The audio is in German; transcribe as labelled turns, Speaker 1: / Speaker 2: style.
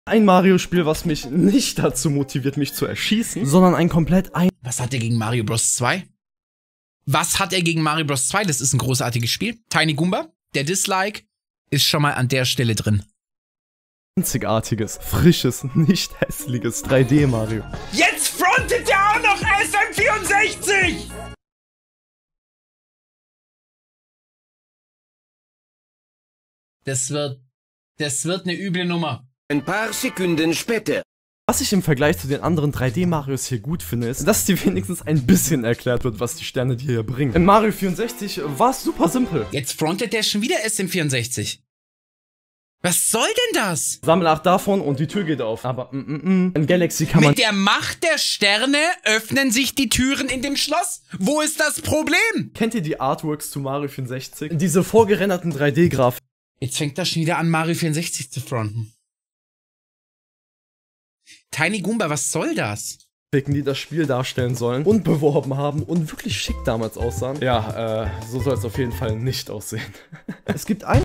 Speaker 1: Ein Mario-Spiel, was mich nicht dazu motiviert, mich zu erschießen, sondern ein komplett
Speaker 2: Was hat er gegen Mario Bros. 2? Was hat er gegen Mario Bros. 2? Das ist ein großartiges Spiel. Tiny Goomba, der Dislike, ist schon mal an der Stelle drin.
Speaker 1: einzigartiges, frisches, nicht hässliches 3D-Mario.
Speaker 2: Jetzt frontet er auch noch SM64! Das wird eine üble Nummer.
Speaker 3: Ein paar Sekunden später.
Speaker 1: Was ich im Vergleich zu den anderen 3D-Marios hier gut finde, ist, dass dir wenigstens ein bisschen erklärt wird, was die Sterne dir hier bringen. In Mario 64 war es super simpel.
Speaker 2: Jetzt frontet der schon wieder SM64. Was soll denn das?
Speaker 1: Sammel 8 davon und die Tür geht auf. Aber in Galaxy kann man...
Speaker 2: Mit der Macht der Sterne öffnen sich die Türen in dem Schloss. Wo ist das Problem?
Speaker 1: Kennt ihr die Artworks zu Mario 64? Diese vorgerenderten 3D-Grafiken.
Speaker 2: Jetzt fängt er schon wieder an, Mario 64 zu fronten. Tiny Goomba, was soll das?
Speaker 1: Die das Spiel darstellen sollen und beworben haben und wirklich schick damals aussahen. Ja, so soll es auf jeden Fall nicht aussehen. Es gibt ein